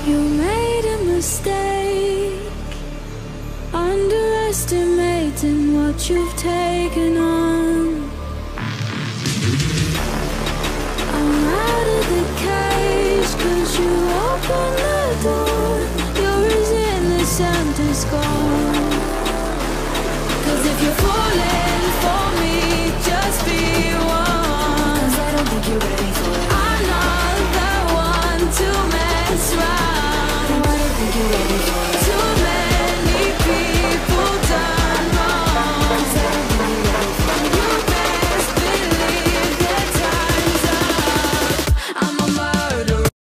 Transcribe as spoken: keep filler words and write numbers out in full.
You made a mistake, underestimating what you've taken on. I'm out of the cage, cause you opened the door. You're as innocent as gone. Cause if you're falling